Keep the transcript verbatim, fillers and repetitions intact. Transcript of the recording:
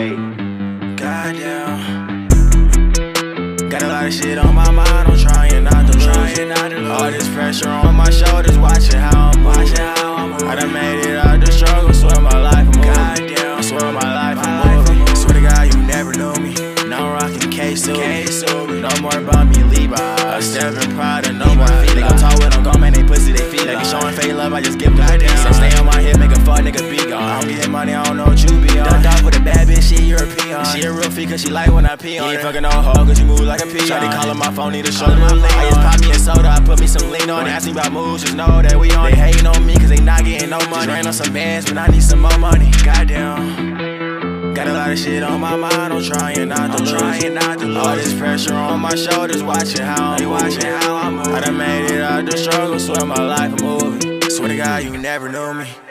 wait. Goddamn. Got a lot of shit on my mind, I'm trying not to lose. All this pressure on my shoulders, watching how I'm moving. I done made it out the struggle, swear my life I'm moving. I swear my life I'm moving. Swear to God you never knew me. Now I'm rocking K-Sub. No more about me, Levi. I step in pride and no more feet. They gon' talk with them, gon' man, they pussy, they feet. Like it's showing fake love, I just give them a piece. I stay on my hip, make a fuck nigga be gone. I don't get money, I don't know what you be on. Ducked off with a bad bitch, she European. She a real feet cause she like when I pee on her. Ain't fucking no hoe cause she move like a pee. Try to call on my phone, need a shoulder to lean on. I just pop me a soda, I put me some lean on. Ask me about moves, just know that we on. They hating on me cause they not getting no money. Just ran on some bands, but I need some more money. Goddamn. Got a lot of shit on my mind, I'm trying not to lose. All this pressure on my shoulders, watching how I'm watching how I'm moving. I done made it out the struggle, swear my life I'm moving. Swear to God you never knew me.